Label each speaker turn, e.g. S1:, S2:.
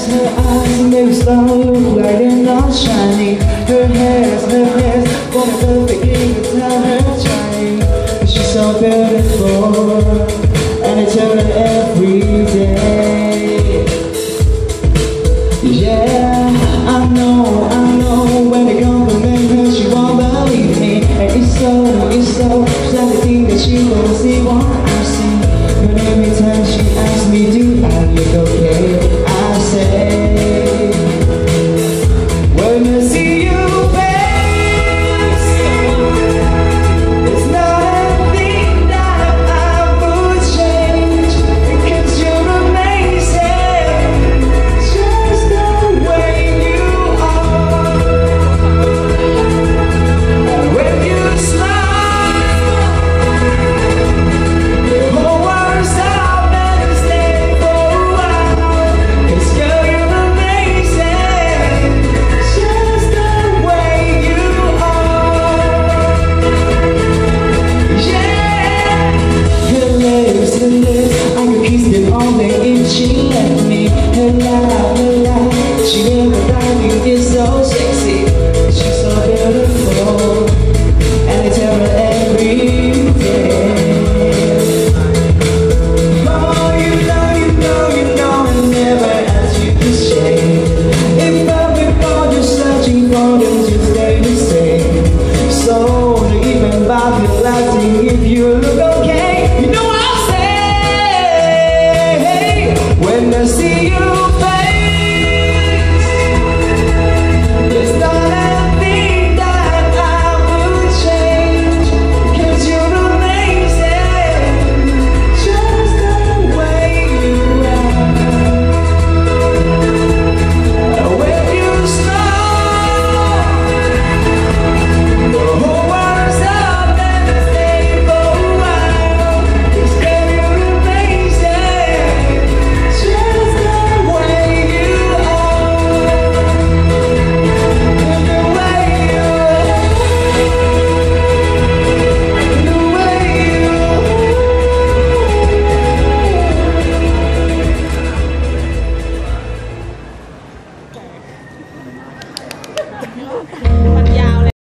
S1: her eyes make the stars look like they're not shining. Her hair's what a perfect thing to tell her shining. She's so beautiful, and I tell her every day.